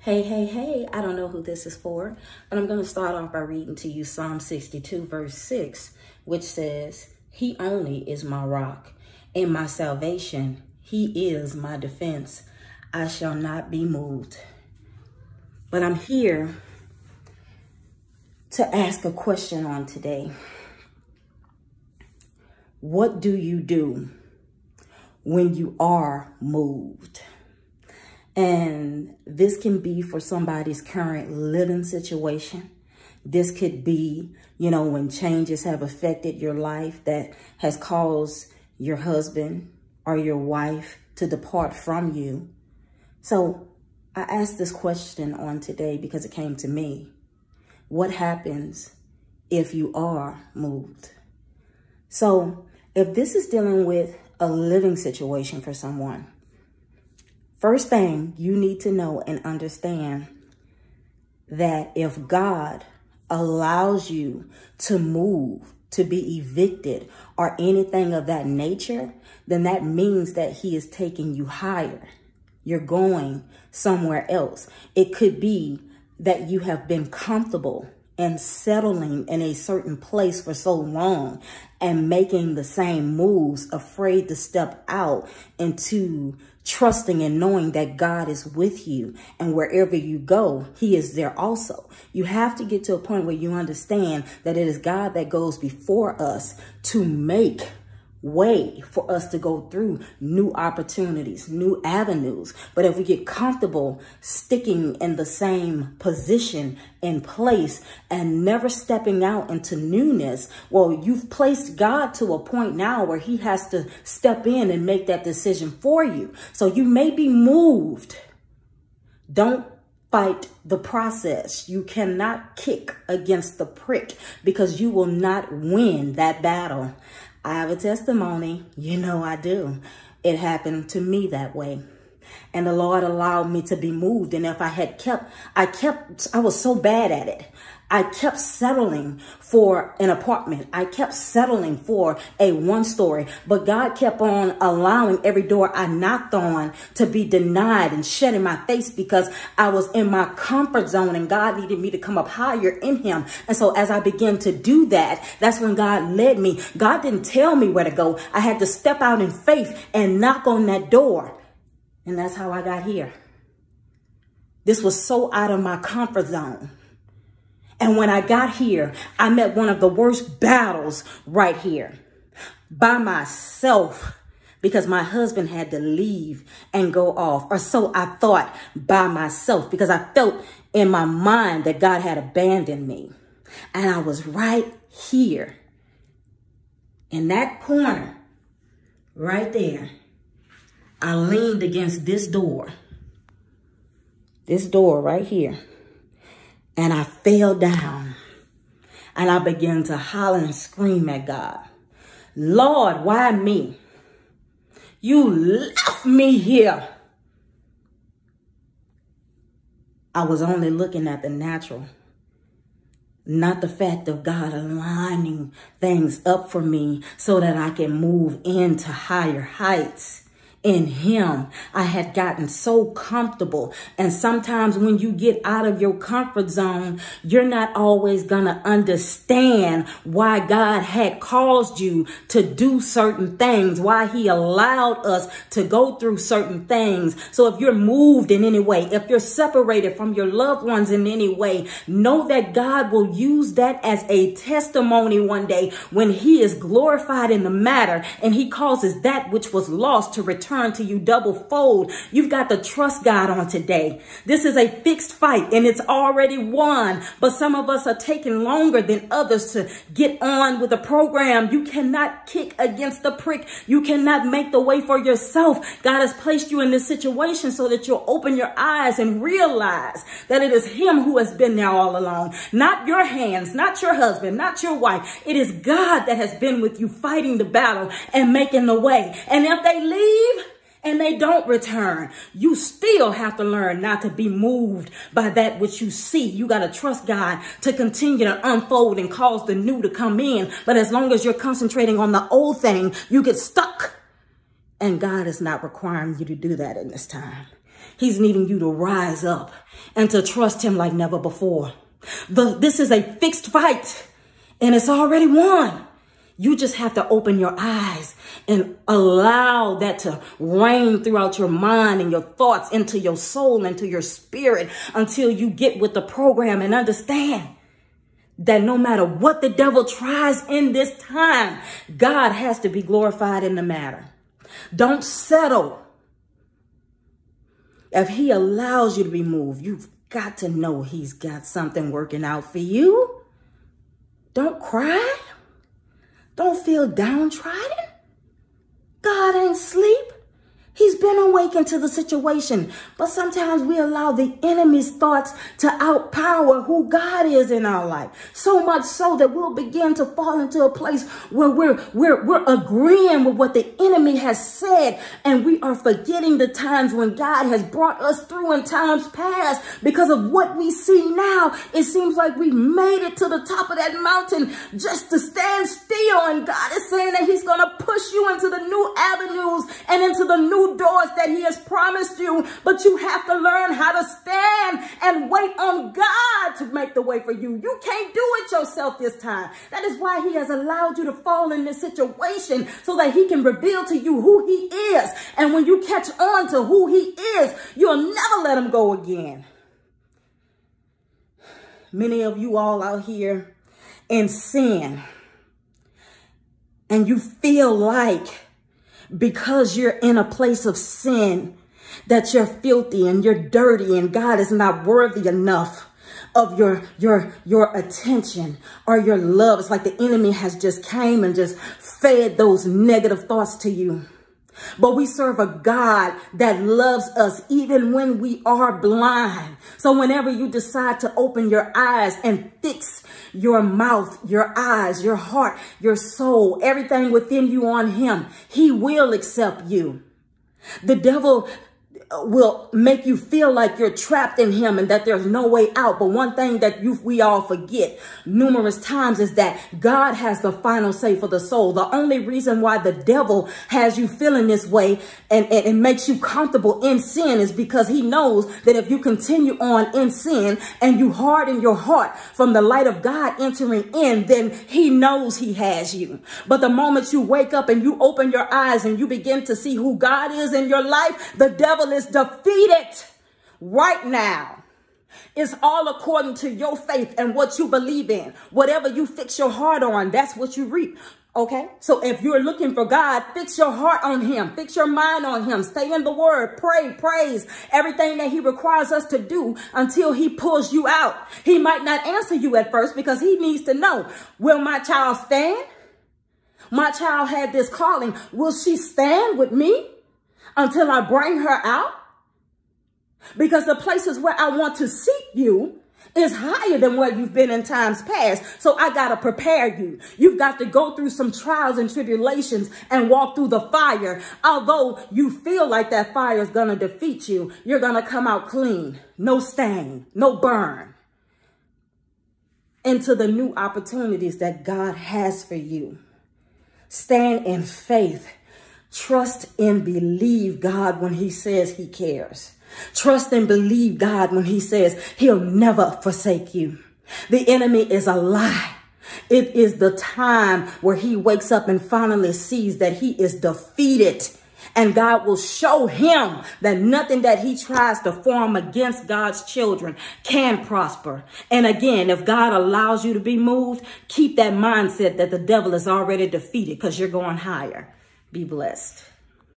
Hey, I don't know who this is for, but I'm going to start off by reading to you Psalm 62, verse 6, which says, He only is my rock and my salvation. He is my defense. I shall not be moved. But I'm here to ask a question on today. What do you do when you are moved? And this can be for somebody's current living situation. This could be, when changes have affected your life that has caused your husband or your wife to depart from you. So I asked this question on today because it came to me. What happens if you are moved? So if this is dealing with a living situation for someone, first thing you need to know and understand that if God allows you to move, to be evicted or anything of that nature, then that means that he is taking you higher. You're going somewhere else. It could be that you have been comfortable and settling in a certain place for so long and making the same moves, afraid to step out into trusting and knowing that God is with you, and wherever you go, he is there also. You have to get to a point where you understand that it is God that goes before us to make way for us to go through new opportunities, new avenues. But if we get comfortable sticking in the same position and place and never stepping out into newness, well, you've placed God to a point now where he has to step in and make that decision for you. So you may be moved. Don't fight the process. You cannot kick against the prick because you will not win that battle. I have a testimony. I do. It happened to me that way. And the Lord allowed me to be moved. And if I had I was so bad at it. I kept settling for an apartment. I kept settling for a one-story, but God kept on allowing every door I knocked on to be denied and shut in my face because I was in my comfort zone and God needed me to come up higher in him. And so as I began to do that, that's when God led me. God didn't tell me where to go. I had to step out in faith and knock on that door. And that's how I got here. This was so out of my comfort zone. And when I got here, I met one of the worst battles right here by myself because my husband had to leave and go off. Or so I thought, by myself, because I felt in my mind that God had abandoned me. And I was right here in that corner right there. I leaned against this door right here. And I fell down and I began to holler and scream at God. Lord, why me? You left me here. I was only looking at the natural, not the fact of God aligning things up for me so that I can move into higher heights. In him, I had gotten so comfortable. And sometimes when you get out of your comfort zone, you're not always going to understand why God had caused you to do certain things, why he allowed us to go through certain things. So if you're moved in any way, if you're separated from your loved ones in any way, know that God will use that as a testimony one day when he is glorified in the matter and he causes that which was lost to return to you double fold. You've got to trust God on today. This is a fixed fight and it's already won, but some of us are taking longer than others to get on with the program. You cannot kick against the prick. You cannot make the way for yourself. God has placed you in this situation so that you'll open your eyes and realize that it is him who has been there all along. Not your hands, not your husband, not your wife. It is God that has been with you fighting the battle and making the way. And if they leave and they don't return, you still have to learn not to be moved by that which you see. You got to trust God to continue to unfold and cause the new to come in. But as long as you're concentrating on the old thing, you get stuck. And God is not requiring you to do that in this time. He's needing you to rise up and to trust him like never before. This is a fixed fight, and it's already won. You just have to open your eyes and allow that to reign throughout your mind and your thoughts, into your soul, into your spirit, until you get with the program and understand that no matter what the devil tries in this time, God has to be glorified in the matter. Don't settle. If he allows you to be moved, you've got to know he's got something working out for you. Don't cry. Don't feel downtrodden. God ain't asleep. He's been awakened to the situation. But sometimes we allow the enemy's thoughts to outpower who God is in our life. So much so that we'll begin to fall into a place where we're agreeing with what the enemy has said. And we are forgetting the times when God has brought us through in times past. Because of what we see now, it seems like we made it to the top of that mountain just to stand still. And God is saying that he's going to push you into the new avenues and into the new doors that he has promised you, but you have to learn how to stand and wait on God to make the way for you. You can't do it yourself this time. That is why he has allowed you to fall in this situation, so that he can reveal to you who he is. And when you catch on to who he is, you'll never let him go again. Many of you all out here in sin, and you feel like because you're in a place of sin that you're filthy and you're dirty and God is not worthy enough of your attention or your love. It's like the enemy has just came and just fed those negative thoughts to you. But we serve a God that loves us even when we are blind. So whenever you decide to open your eyes and fix your mouth, your eyes, your heart, your soul, everything within you on him, he will accept you. The devil will make you feel like you're trapped in him and that there's no way out. But one thing that we all forget numerous times is that God has the final say for the soul. The only reason why the devil has you feeling this way and makes you comfortable in sin is because he knows that if you continue on in sin and you harden your heart from the light of God entering in, then he knows he has you. But the moment you wake up and you open your eyes and you begin to see who God is in your life, the devil is defeated right now. It's all according to your faith and what you believe in. Whatever you fix your heart on, that's what you reap. Okay, so if you're looking for God, fix your heart on him, fix your mind on him, stay in the word, pray, praise, everything that he requires us to do until he pulls you out. He might not answer you at first because he needs to know, will my child stand? My child had this calling. Will she stand with me until I bring her out? Because the places where I want to seek you is higher than where you've been in times past. So I got to prepare you. You've got to go through some trials and tribulations and walk through the fire. Although you feel like that fire is going to defeat you, you're going to come out clean. No stain, no burn. Into the new opportunities that God has for you. Stand in faith. Trust and believe God when he says he cares. Trust and believe God when he says he'll never forsake you. The enemy is a lie. It is the time where he wakes up and finally sees that he is defeated. And God will show him that nothing that he tries to form against God's children can prosper. And again, if God allows you to be moved, keep that mindset that the devil is already defeated because you're going higher. Be blessed.